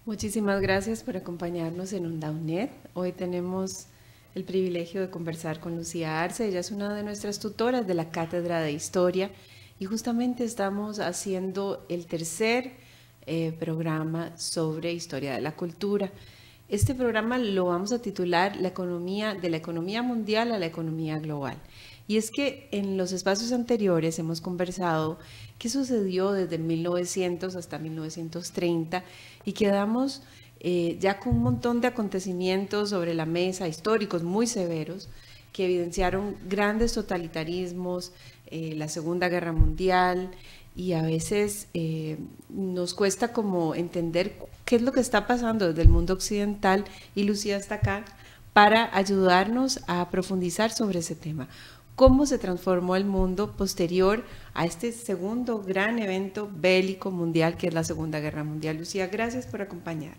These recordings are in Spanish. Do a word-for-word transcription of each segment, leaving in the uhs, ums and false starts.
Muchísimas gracias por acompañarnos en UNDAUNET. Hoy tenemos el privilegio de conversar con Lucía Arce. Ella es una de nuestras tutoras de la Cátedra de Historia y justamente estamos haciendo el tercer eh, programa sobre historia de la cultura. Este programa lo vamos a titular La economía, de la economía mundial a la economía global. Y es que en los espacios anteriores hemos conversado qué sucedió desde mil novecientos hasta mil novecientos treinta y quedamos eh, ya con un montón de acontecimientos sobre la mesa, históricos muy severos, que evidenciaron grandes totalitarismos, eh, la Segunda Guerra Mundial, y a veces eh, nos cuesta como entender qué es lo que está pasando desde el mundo occidental, y Lucía está acá para ayudarnos a profundizar sobre ese tema. ¿Cómo se transformó el mundo posterior a este segundo gran evento bélico mundial que es la Segunda Guerra Mundial? Lucía, gracias por acompañar.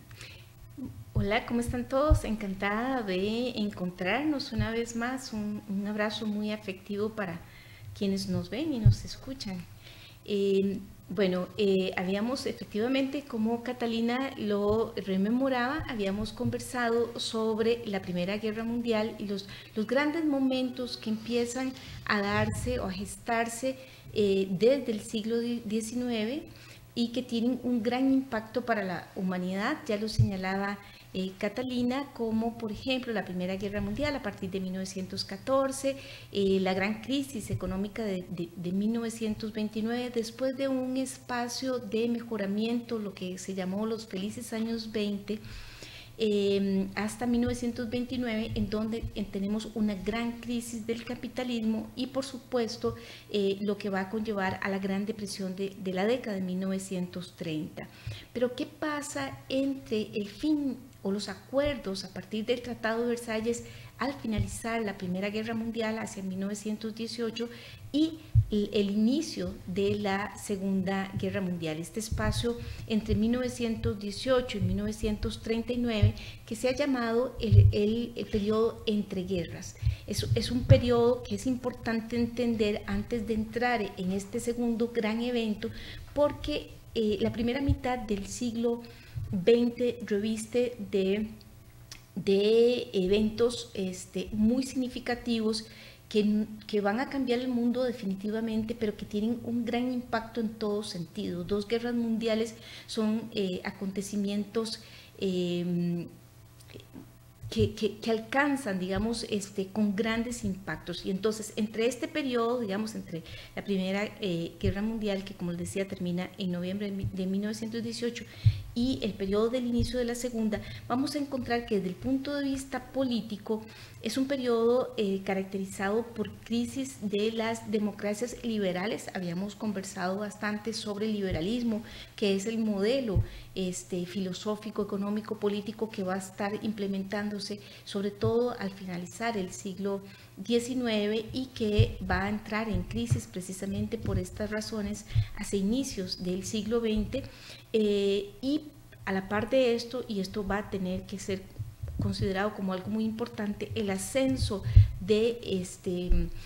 Hola, ¿cómo están todos? Encantada de encontrarnos una vez más. Un, un abrazo muy afectivo para quienes nos ven y nos escuchan. Eh, bueno, eh, habíamos efectivamente, como Catalina lo rememoraba, habíamos conversado sobre la Primera Guerra Mundial y los, los grandes momentos que empiezan a darse o a gestarse eh, desde el siglo diecinueve y que tienen un gran impacto para la humanidad. Ya lo señalaba eh, Catalina, como por ejemplo la Primera Guerra Mundial a partir de mil novecientos catorce, eh, la gran crisis económica de, de, de mil novecientos veintinueve, después de un espacio de mejoramiento, lo que se llamó los felices años veinte, eh, hasta mil novecientos veintinueve, en donde tenemos una gran crisis del capitalismo y por supuesto eh, lo que va a conllevar a la Gran Depresión de, de la década de mil novecientos treinta. Pero ¿qué pasa entre el fin o los acuerdos a partir del Tratado de Versalles al finalizar la Primera Guerra Mundial hacia mil novecientos dieciocho y el, el inicio de la Segunda Guerra Mundial? Este espacio entre mil novecientos dieciocho y mil novecientos treinta y nueve, que se ha llamado el, el, el periodo entre guerras. Es, es un periodo que es importante entender antes de entrar en este segundo gran evento, porque eh, la primera mitad del siglo veinte reviste de, de eventos este, muy significativos que, que van a cambiar el mundo definitivamente, pero que tienen un gran impacto en todo sentido. Dos guerras mundiales son eh, acontecimientos eh, Que, que, que, alcanzan, digamos, este, con grandes impactos. Y entonces, entre este periodo, digamos, entre la Primera eh, Guerra Mundial, que como les decía, termina en noviembre de mil novecientos dieciocho, y el periodo del inicio de la Segunda, vamos a encontrar que desde el punto de vista político es un periodo eh, caracterizado por crisis de las democracias liberales. Habíamos conversado bastante sobre el liberalismo, que es el modelo este, filosófico, económico, político que va a estar implementándose sobre todo al finalizar el siglo diecinueve y que va a entrar en crisis precisamente por estas razones hacia inicios del siglo veinte, eh, y a la par de esto, y esto va a tener que ser considerado como algo muy importante, el ascenso de este,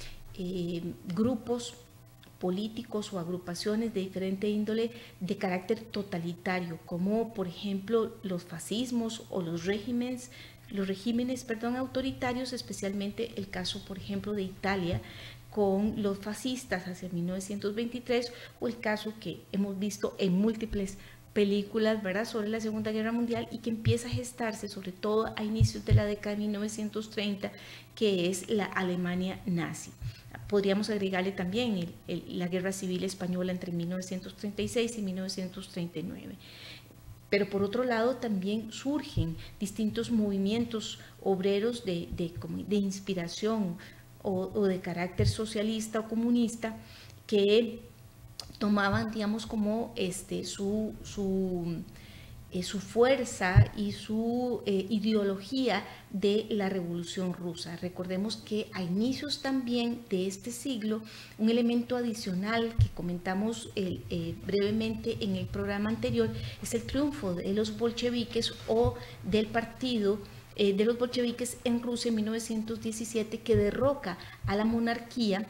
eh, grupos políticos o agrupaciones de diferente índole de carácter totalitario, como por ejemplo los fascismos o los regímenes, los regímenes perdón, autoritarios, especialmente el caso, por ejemplo, de Italia con los fascistas hacia mil novecientos veintitrés, o el caso que hemos visto en múltiples películas, ¿verdad?, sobre la Segunda Guerra Mundial y que empieza a gestarse sobre todo a inicios de la década de mil novecientos treinta, que es la Alemania nazi. Podríamos agregarle también el, el, la Guerra Civil Española entre mil novecientos treinta y seis y mil novecientos treinta y nueve. Pero por otro lado también surgen distintos movimientos obreros de, de, de inspiración o, o de carácter socialista o comunista que tomaban, digamos, como este, su, su, eh, su fuerza y su eh, ideología de la Revolución Rusa. Recordemos que a inicios también de este siglo, un elemento adicional que comentamos eh, eh, brevemente en el programa anterior es el triunfo de los bolcheviques o del partido eh, de los bolcheviques en Rusia en mil novecientos diecisiete, que derroca a la monarquía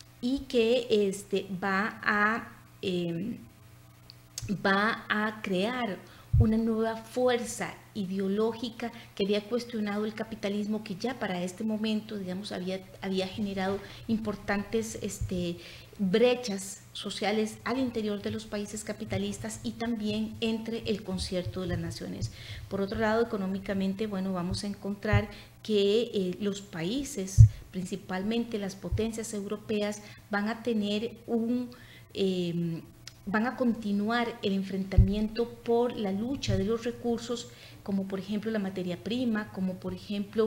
y que este, va, a, eh, va a crear una nueva fuerza ideológica que había cuestionado el capitalismo, que ya para este momento, digamos, había, había generado importantes este, brechas sociales al interior de los países capitalistas y también entre el concierto de las naciones. Por otro lado, económicamente, bueno, vamos a encontrar que eh, los países, principalmente las potencias europeas, van a tener un... Eh, van a continuar el enfrentamiento por la lucha de los recursos, como por ejemplo la materia prima, como por ejemplo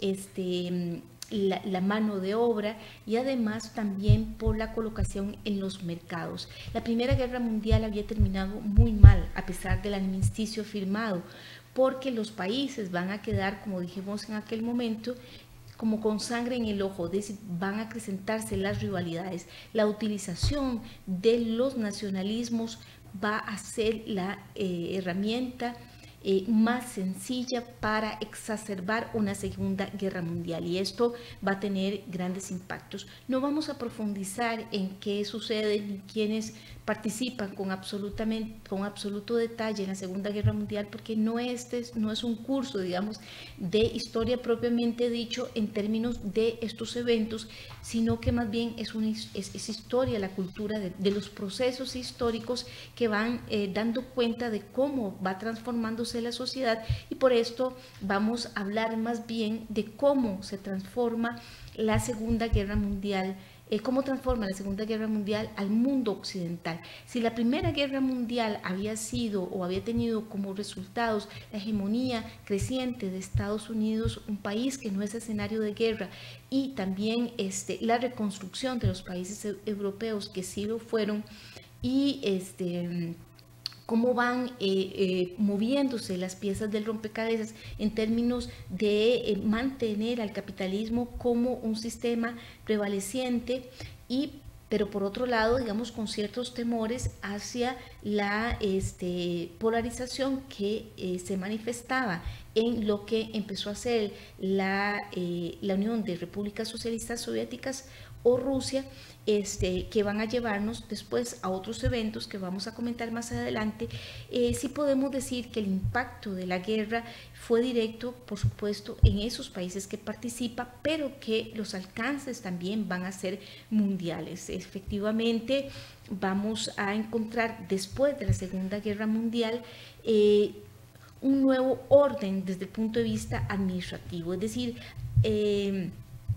este, la, la mano de obra, y además también por la colocación en los mercados. La Primera Guerra Mundial había terminado muy mal, a pesar del armisticio firmado, porque los países van a quedar, como dijimos en aquel momento, como con sangre en el ojo, es decir, van a acrecentarse las rivalidades. La utilización de los nacionalismos va a ser la eh, herramienta eh, más sencilla para exacerbar una segunda guerra mundial, y esto va a tener grandes impactos. No vamos a profundizar en qué sucede ni quiénes participan con, absolutamente, con absoluto detalle en la Segunda Guerra Mundial, porque no, este, no es un curso, digamos, de historia propiamente dicho en términos de estos eventos, sino que más bien es, una, es, es historia, la cultura de, de los procesos históricos que van eh, dando cuenta de cómo va transformándose la sociedad, y por esto vamos a hablar más bien de cómo se transforma la Segunda Guerra Mundial. Eh, cómo transforma la Segunda Guerra Mundial al mundo occidental. Si la Primera Guerra Mundial había sido o había tenido como resultados la hegemonía creciente de Estados Unidos, un país que no es escenario de guerra, y también este, la reconstrucción de los países europeos que sí lo fueron, y este... cómo van eh, eh, moviéndose las piezas del rompecabezas en términos de eh, mantener al capitalismo como un sistema prevaleciente, y pero por otro lado, digamos, con ciertos temores hacia la este, polarización que eh, se manifestaba en lo que empezó a ser la, eh, la Unión de Repúblicas Socialistas Soviéticas o Rusia, este, que van a llevarnos después a otros eventos que vamos a comentar más adelante. Eh, sí podemos decir que el impacto de la guerra fue directo, por supuesto, en esos países que participan, pero que los alcances también van a ser mundiales. Efectivamente, vamos a encontrar después de la Segunda Guerra Mundial eh, un nuevo orden desde el punto de vista administrativo, es decir, eh,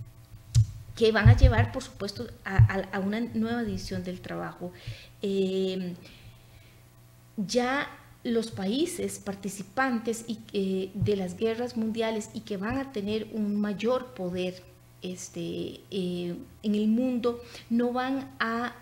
que van a llevar, por supuesto, a, a, a una nueva división del trabajo. Eh, ya los países participantes y, eh, de las guerras mundiales y que van a tener un mayor poder este, eh, en el mundo no van a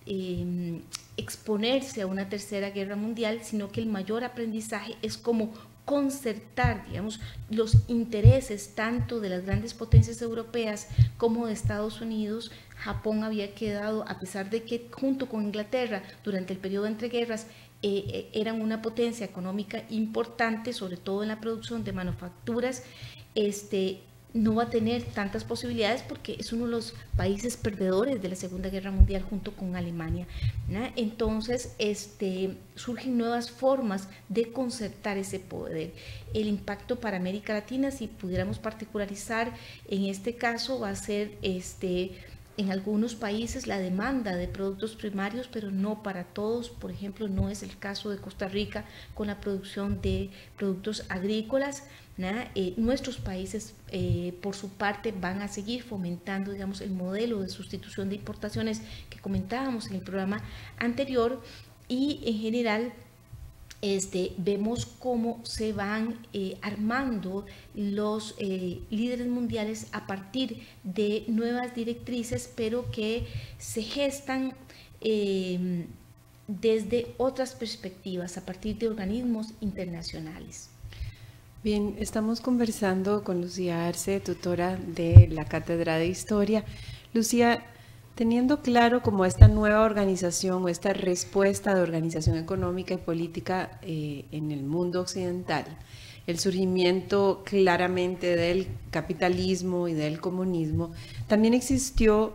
eh, exponerse a una tercera guerra mundial, sino que el mayor aprendizaje es como concertar, digamos, los intereses tanto de las grandes potencias europeas como de Estados Unidos. Japón había quedado, a pesar de que junto con Inglaterra durante el periodo entre guerras eh, eran una potencia económica importante, sobre todo en la producción de manufacturas, este, no va a tener tantas posibilidades porque es uno de los países perdedores de la Segunda Guerra Mundial junto con Alemania, ¿no? Entonces este, surgen nuevas formas de concertar ese poder. El impacto para América Latina, si pudiéramos particularizar en este caso, va a ser este, en algunos países la demanda de productos primarios, pero no para todos. Por ejemplo, no es el caso de Costa Rica con la producción de productos agrícolas. Eh, nuestros países, eh, por su parte, van a seguir fomentando, digamos, el modelo de sustitución de importaciones que comentábamos en el programa anterior, y en general este, vemos cómo se van eh, armando los eh, líderes mundiales a partir de nuevas directrices, pero que se gestan eh, desde otras perspectivas, a partir de organismos internacionales. Bien, estamos conversando con Lucía Arce, tutora de la Cátedra de Historia. Lucía, teniendo claro como esta nueva organización o esta respuesta de organización económica y política eh, en el mundo occidental, el surgimiento claramente del capitalismo y del comunismo, también existió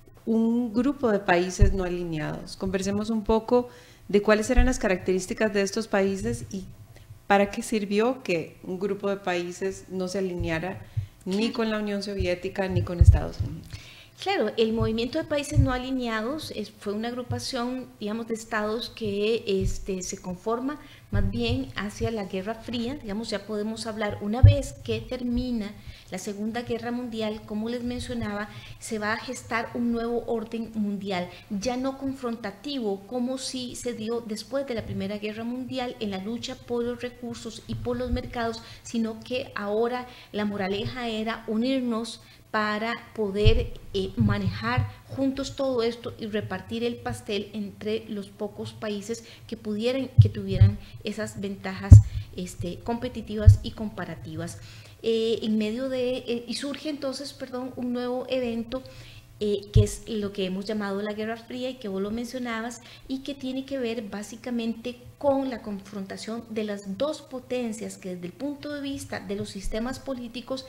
un grupo de países no alineados. Conversemos un poco de cuáles eran las características de estos países y ¿para qué sirvió que un grupo de países no se alineara ni con la Unión Soviética ni con Estados Unidos? Claro, el movimiento de países no alineados es, fue una agrupación, digamos, de estados que este, se conforma más bien hacia la Guerra Fría. Digamos, ya podemos hablar, una vez que termina la Segunda Guerra Mundial, como les mencionaba, se va a gestar un nuevo orden mundial, ya no confrontativo, como si se dio después de la Primera Guerra Mundial en la lucha por los recursos y por los mercados, sino que ahora la moraleja era unirnos para poder eh, manejar juntos todo esto y repartir el pastel entre los pocos países que pudieran, que tuvieran esas ventajas este, competitivas y comparativas. Eh, en medio de, eh, y surge entonces, perdón, un nuevo evento eh, que es lo que hemos llamado la Guerra Fría y que vos lo mencionabas y que tiene que ver básicamente con la confrontación de las dos potencias que desde el punto de vista de los sistemas políticos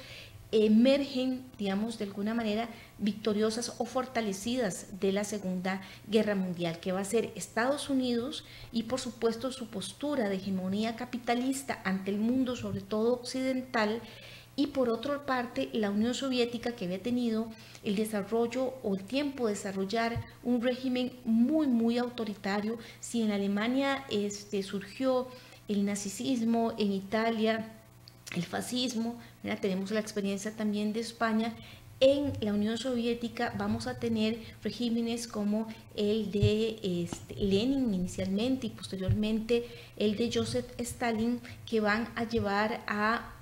emergen, digamos, de alguna manera victoriosas o fortalecidas de la Segunda Guerra Mundial, que va a ser Estados Unidos y por supuesto su postura de hegemonía capitalista ante el mundo, sobre todo occidental, y por otra parte la Unión Soviética, que había tenido el desarrollo o el tiempo de desarrollar un régimen muy muy autoritario. Si en Alemania este, surgió el nazismo, en Italia el fascismo, ¿verdad? Tenemos la experiencia también de España. En la Unión Soviética vamos a tener regímenes como el de este, Lenin inicialmente y posteriormente el de Joseph Stalin, que van a llevar a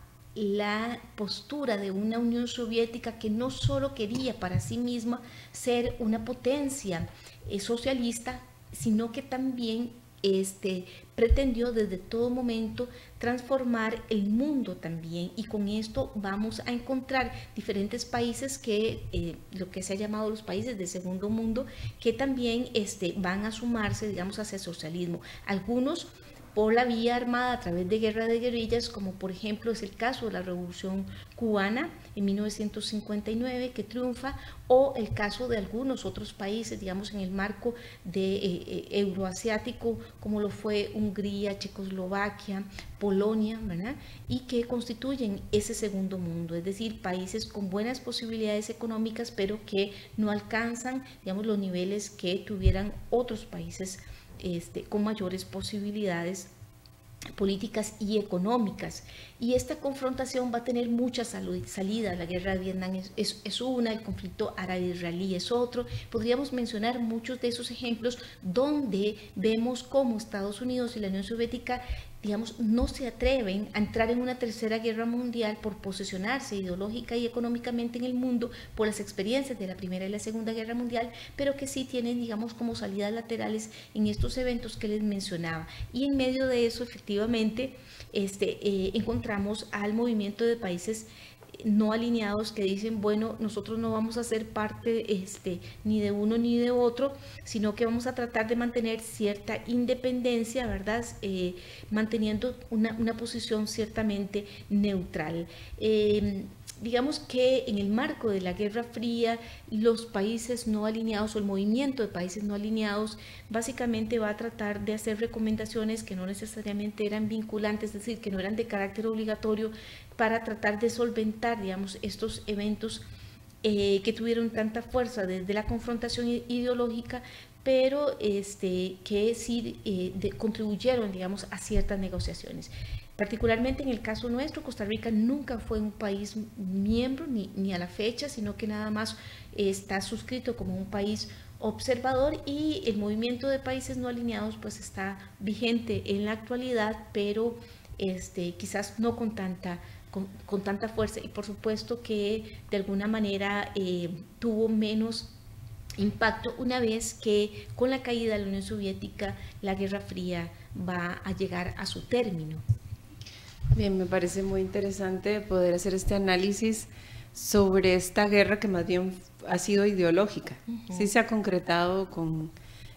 la postura de una Unión Soviética que no solo quería para sí misma ser una potencia eh, socialista, sino que también Este, pretendió desde todo momento transformar el mundo también, y con esto vamos a encontrar diferentes países que eh, lo que se ha llamado los países del segundo mundo, que también este, van a sumarse, digamos, hacia el socialismo. Algunos por la vía armada a través de guerra de guerrillas, como por ejemplo es el caso de la Revolución Cubana en mil novecientos cincuenta y nueve, que triunfa, o el caso de algunos otros países, digamos, en el marco de eh, euroasiático, como lo fue Hungría, Checoslovaquia, Polonia, ¿verdad? Y que constituyen ese segundo mundo, es decir, países con buenas posibilidades económicas, pero que no alcanzan, digamos, los niveles que tuvieran otros países Este, con mayores posibilidades políticas y económicas. Y esta confrontación va a tener muchas salidas. La guerra de Vietnam es, es, es una, el conflicto árabe-israelí es otro. Podríamos mencionar muchos de esos ejemplos donde vemos cómo Estados Unidos y la Unión Soviética, digamos, no se atreven a entrar en una tercera guerra mundial por posicionarse ideológica y económicamente en el mundo por las experiencias de la Primera y la Segunda Guerra Mundial, pero que sí tienen, digamos, como salidas laterales en estos eventos que les mencionaba. Y en medio de eso, efectivamente, este, eh, encontramos al movimiento de países no alineados que dicen, bueno, nosotros no vamos a ser parte este, ni de uno ni de otro, sino que vamos a tratar de mantener cierta independencia, ¿verdad? Eh, manteniendo una, una posición ciertamente neutral. Eh, digamos que en el marco de la Guerra Fría, los países no alineados o el movimiento de países no alineados básicamente va a tratar de hacer recomendaciones que no necesariamente eran vinculantes, es decir, que no eran de carácter obligatorio, para tratar de solventar, digamos, estos eventos eh, que tuvieron tanta fuerza desde la confrontación ideológica, pero este, que sí eh, de, contribuyeron, digamos, a ciertas negociaciones. Particularmente en el caso nuestro, Costa Rica nunca fue un país miembro ni, ni a la fecha, sino que nada más está suscrito como un país observador, y el movimiento de países no alineados pues está vigente en la actualidad, pero este, quizás no con tanta, con, con tanta fuerza, y por supuesto que de alguna manera eh, tuvo menos impacto una vez que con la caída de la Unión Soviética la Guerra Fría va a llegar a su término. Bien, me parece muy interesante poder hacer este análisis sobre esta guerra que más bien ha sido ideológica. Uh-huh. Sí se ha concretado con,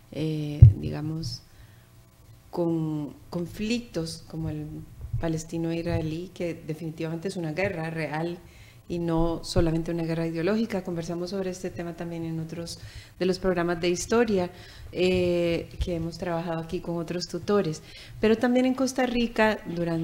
eh, digamos, con conflictos como el palestino-israelí, que definitivamente es una guerra real y no solamente una guerra ideológica. Conversamos sobre este tema también en otros de los programas de historia eh, que hemos trabajado aquí con otros tutores. Pero también en Costa Rica,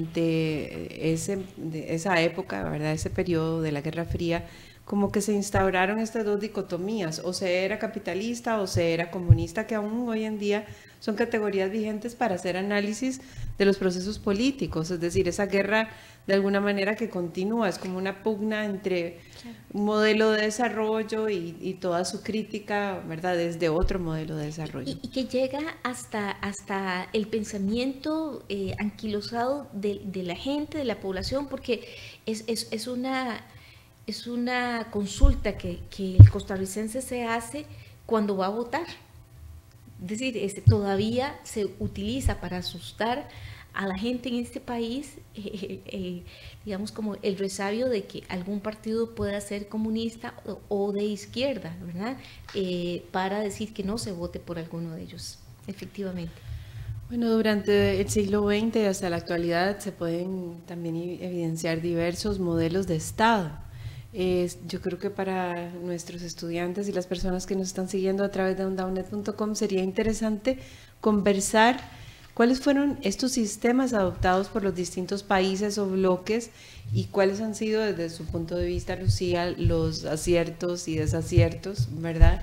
durante ese, esa época, ¿verdad?, ese periodo de la Guerra Fría, como que se instauraron estas dos dicotomías, o se era capitalista o se era comunista, que aún hoy en día son categorías vigentes para hacer análisis de los procesos políticos. Es decir, esa guerra de alguna manera que continúa, es como una pugna entre un modelo de desarrollo y, y toda su crítica, ¿verdad?, desde otro modelo de desarrollo. Y, y que llega hasta, hasta el pensamiento eh, anquilosado de, de la gente, de la población, porque es, es, es una... es una consulta que, que el costarricense se hace cuando va a votar. Es decir, este, todavía se utiliza para asustar a la gente en este país, eh, eh, digamos como el resabio de que algún partido pueda ser comunista o, o de izquierda, ¿verdad? Eh, para decir que no se vote por alguno de ellos, efectivamente. Bueno, durante el siglo veinte hasta la actualidad se pueden también evidenciar diversos modelos de Estado. Eh, yo creo que para nuestros estudiantes y las personas que nos están siguiendo a través de undaunet punto com sería interesante conversar cuáles fueron estos sistemas adoptados por los distintos países o bloques y cuáles han sido desde su punto de vista, Lucía, los aciertos y desaciertos, ¿verdad?,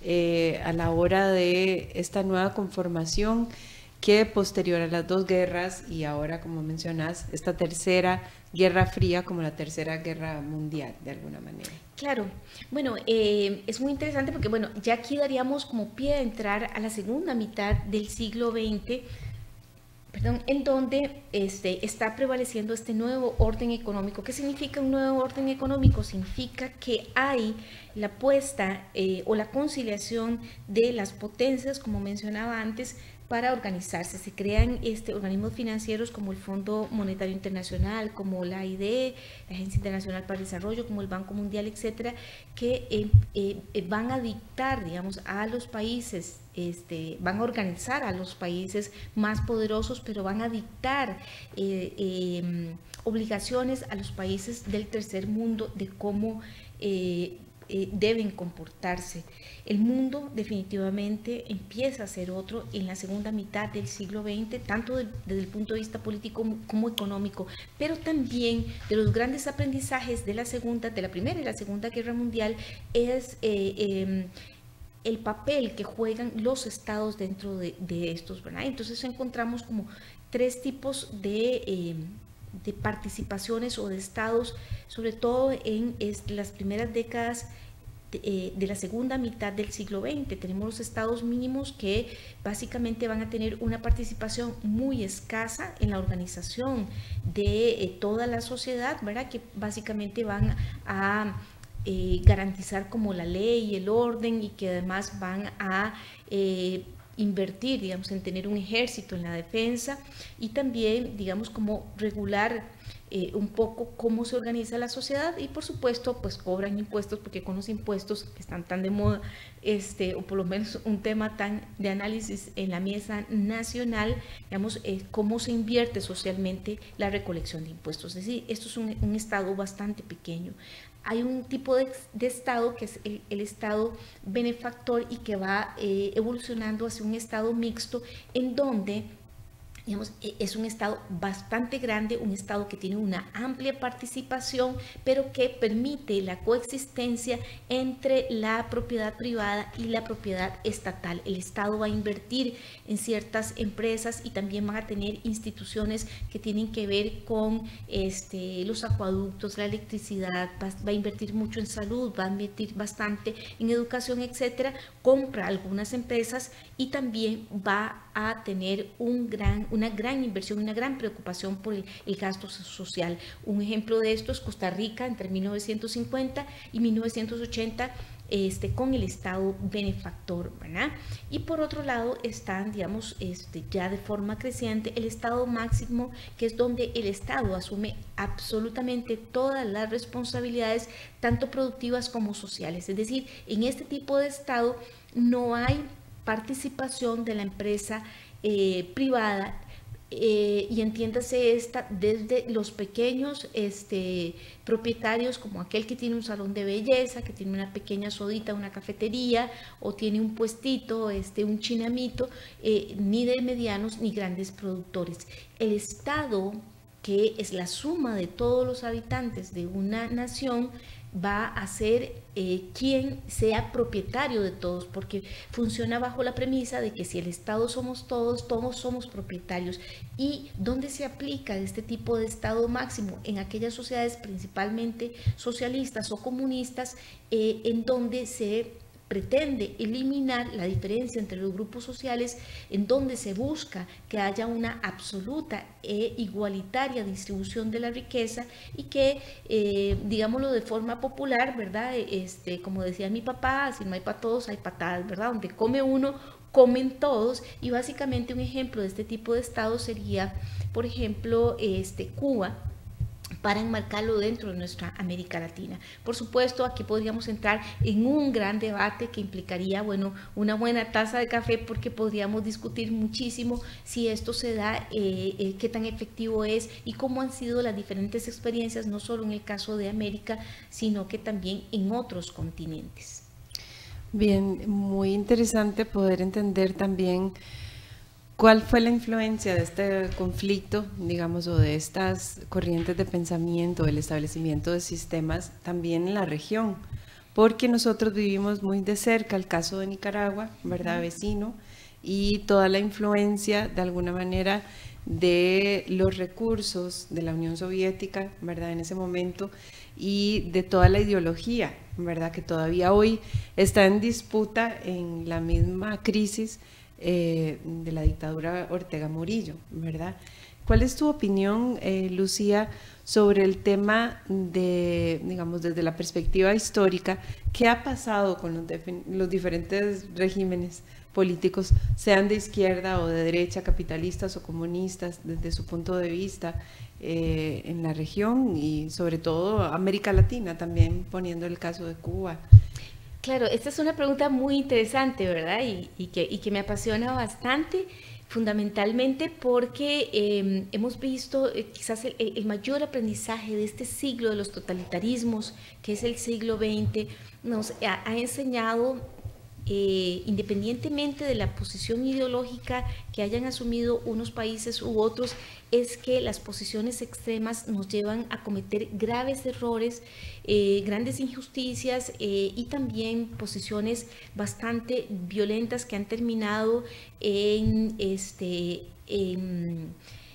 eh, a la hora de esta nueva conformación que posterior a las dos guerras y ahora, como mencionas, esta tercera Guerra Fría como la tercera guerra mundial, de alguna manera. Claro, bueno, eh, es muy interesante porque, bueno, ya aquí daríamos como pie a entrar a la segunda mitad del siglo veinte, perdón, en donde este, está prevaleciendo este nuevo orden económico. ¿Qué significa un nuevo orden económico? Significa que hay la puesta eh, o la conciliación de las potencias, como mencionaba antes, para organizarse. Se crean este, organismos financieros como el Fondo Monetario Internacional, como la A I D, la Agencia Internacional para el Desarrollo, como el Banco Mundial, etcétera, que eh, eh, van a dictar, digamos, a los países, este, van a organizar a los países más poderosos, pero van a dictar eh, eh, obligaciones a los países del tercer mundo de cómo eh, Eh, deben comportarse. El mundo definitivamente empieza a ser otro en la segunda mitad del siglo veinte, tanto de, desde el punto de vista político como, como económico, pero también de los grandes aprendizajes de la segunda, de la primera y la segunda guerra mundial es eh, eh, el papel que juegan los estados dentro de, de estos, ¿verdad? Entonces encontramos como tres tipos de eh, de participaciones o de estados, sobre todo en es, las primeras décadas de, eh, de la segunda mitad del siglo veinte. Tenemos los estados mínimos que básicamente van a tener una participación muy escasa en la organización de eh, toda la sociedad, ¿verdad?, que básicamente van a eh, garantizar como la ley y el orden, y que además van a eh, invertir, digamos, en tener un ejército en la defensa, y también, digamos, como regular eh, un poco cómo se organiza la sociedad, y por supuesto, pues cobran impuestos, porque con los impuestos que están tan de moda, este, o por lo menos un tema tan de análisis en la mesa nacional, digamos, eh, cómo se invierte socialmente la recolección de impuestos. Es decir, esto es un, un estado bastante pequeño. Hay un tipo de, de estado que es el, el estado benefactor, y que va eh, evolucionando hacia un estado mixto, en donde, digamos, es un estado bastante grande, un estado que tiene una amplia participación, pero que permite la coexistencia entre la propiedad privada y la propiedad estatal. El Estado va a invertir en ciertas empresas, y también van a tener instituciones que tienen que ver con este, los acueductos, la electricidad, va, va a invertir mucho en salud, va a invertir bastante en educación, etcétera. Compra algunas empresas, y también va a tener un gran, una gran inversión, una gran preocupación por el, el gasto social. Un ejemplo de esto es Costa Rica entre mil novecientos cincuenta y mil novecientos ochenta, este, con el Estado benefactor, ¿verdad? Y por otro lado están, digamos, este, ya de forma creciente, el Estado máximo, que es donde el Estado asume absolutamente todas las responsabilidades, tanto productivas como sociales. Es decir, en este tipo de Estado no hay participación de la empresa eh, privada, Eh, y entiéndase esta desde los pequeños este, propietarios, como aquel que tiene un salón de belleza, que tiene una pequeña sodita, una cafetería, o tiene un puestito, este, un chinamito, eh, ni de medianos ni grandes productores. El Estado, que es la suma de todos los habitantes de una nación, va a ser eh, quien sea propietario de todos, porque funciona bajo la premisa de que si el Estado somos todos, todos somos propietarios. ¿Y dónde se aplica este tipo de Estado máximo? En aquellas sociedades principalmente socialistas o comunistas, eh, en donde se pretende eliminar la diferencia entre los grupos sociales, en donde se busca que haya una absoluta e igualitaria distribución de la riqueza y que, eh, digámoslo de forma popular, ¿verdad? Este, como decía mi papá, si no hay para todos, hay patadas, ¿verdad? Donde come uno, comen todos. Y básicamente un ejemplo de este tipo de Estado sería, por ejemplo, este, Cuba, para enmarcarlo dentro de nuestra América Latina. Por supuesto, aquí podríamos entrar en un gran debate que implicaría, bueno, una buena taza de café, porque podríamos discutir muchísimo si esto se da, eh, eh, qué tan efectivo es y cómo han sido las diferentes experiencias, no solo en el caso de América, sino que también en otros continentes. Bien, muy interesante poder entender también ¿cuál fue la influencia de este conflicto, digamos, o de estas corrientes de pensamiento, el establecimiento de sistemas también en la región? Porque nosotros vivimos muy de cerca el caso de Nicaragua, ¿verdad? Vecino, y toda la influencia, de alguna manera, de los recursos de la Unión Soviética, ¿verdad? En ese momento, y de toda la ideología, ¿verdad? Que todavía hoy está en disputa en la misma crisis Eh, de la dictadura Ortega Murillo, ¿verdad? ¿Cuál es tu opinión, eh, Lucía, sobre el tema de, digamos, desde la perspectiva histórica, qué ha pasado con los, los diferentes regímenes políticos, sean de izquierda o de derecha, capitalistas o comunistas, desde su punto de vista eh, en la región y sobre todo América Latina, también poniendo el caso de Cuba? Claro, esta es una pregunta muy interesante, ¿verdad? Y, y, que, y que me apasiona bastante, fundamentalmente porque eh, hemos visto eh, quizás el, el mayor aprendizaje de este siglo de los totalitarismos, que es el siglo veinte, nos ha, ha enseñado, eh, independientemente de la posición ideológica que hayan asumido unos países u otros, es que las posiciones extremas nos llevan a cometer graves errores, eh, grandes injusticias eh, y también posiciones bastante violentas que han terminado en, este, en,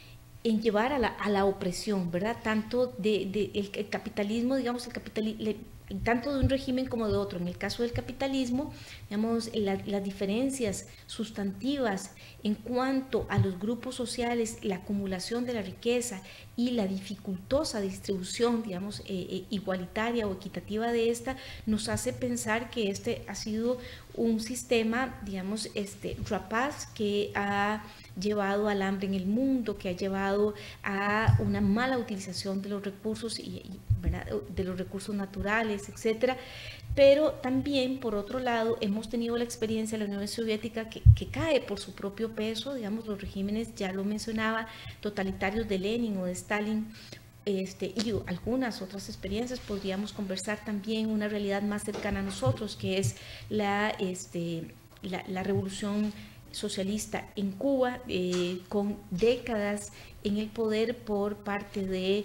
en llevar a la, a la opresión, ¿verdad? Tanto de, de el, el capitalismo, digamos, el capitalismo, tanto de un régimen como de otro. En el caso del capitalismo, digamos, la, las diferencias sustantivas en cuanto a los grupos sociales, la acumulación de la riqueza y la dificultosa distribución, digamos, eh, eh, igualitaria o equitativa de esta, nos hace pensar que este ha sido un sistema, digamos, este, rapaz, que ha llevado al hambre en el mundo, que ha llevado a una mala utilización de los recursos y, y ¿verdad? de los recursos naturales, etcétera. Pero también, por otro lado, hemos tenido la experiencia de la Unión Soviética que, que cae por su propio peso, digamos, los regímenes, ya lo mencionaba, totalitarios de Lenin o de Stalin, este, y algunas otras experiencias. Podríamos conversar también una realidad más cercana a nosotros, que es la, este, la, la revolución socialista en Cuba, eh, con décadas en el poder por parte de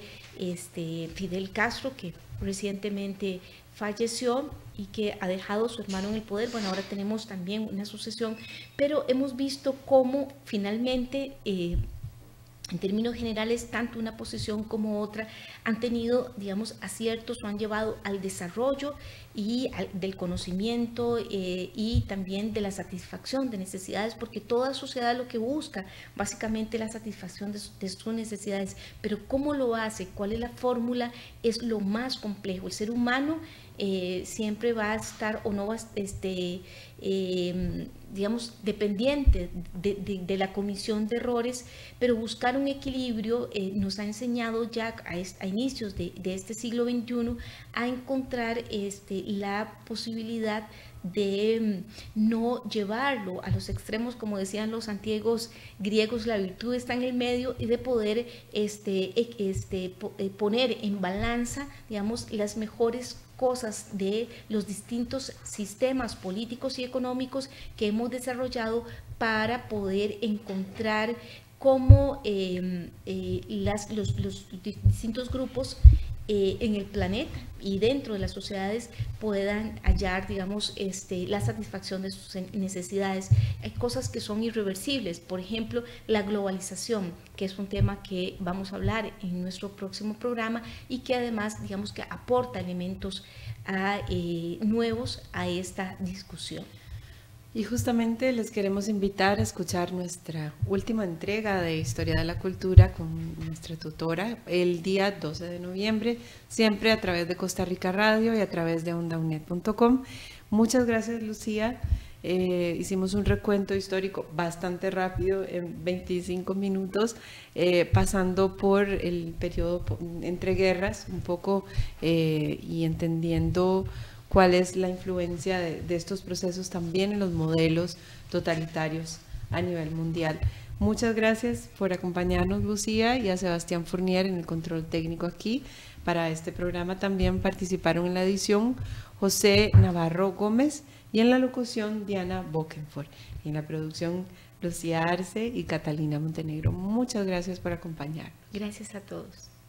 este, Fidel Castro, que recientemente falleció y que ha dejado a su hermano en el poder. Bueno, ahora tenemos también una sucesión, pero hemos visto cómo finalmente, eh, en términos generales, tanto una posición como otra han tenido, digamos, aciertos o han llevado al desarrollo y al, del conocimiento eh, y también de la satisfacción de necesidades, porque toda sociedad lo que busca básicamente la satisfacción de, de sus necesidades, pero cómo lo hace, cuál es la fórmula, es lo más complejo. El ser humano eh, siempre va a estar o no va a este, eh, digamos, dependiente de, de, de la comisión de errores, pero buscar un equilibrio eh, nos ha enseñado ya a, a inicios de, de este siglo veintiuno a encontrar este, la posibilidad de no llevarlo a los extremos, como decían los antiguos griegos, la virtud está en el medio, y de poder este, este, poner en balanza, digamos, las mejores cosas de los distintos sistemas políticos y económicos que hemos desarrollado para poder encontrar cómo eh, eh, las, los, los distintos grupos eh, en el planeta y dentro de las sociedades puedan hallar, digamos, este, la satisfacción de sus necesidades. Hay cosas que son irreversibles, por ejemplo, la globalización, que es un tema que vamos a hablar en nuestro próximo programa y que además, digamos, que aporta elementos a, eh, nuevos a esta discusión. Y justamente les queremos invitar a escuchar nuestra última entrega de Historia de la Cultura con nuestra tutora el día doce de noviembre, siempre a través de Costa Rica Radio y a través de onda u n e t punto com. Muchas gracias, Lucía. Eh, hicimos un recuento histórico bastante rápido, en veinticinco minutos, eh, pasando por el periodo entre guerras un poco eh, y entendiendo cuál es la influencia de, de estos procesos también en los modelos totalitarios a nivel mundial. Muchas gracias por acompañarnos, Lucía, y a Sebastián Fournier en el control técnico aquí. Para este programa también participaron en la edición José Navarro Gómez y en la locución Diana Bokenford, y en la producción Lucía Arce y Catalina Montenegro. Muchas gracias por acompañarnos. Gracias a todos.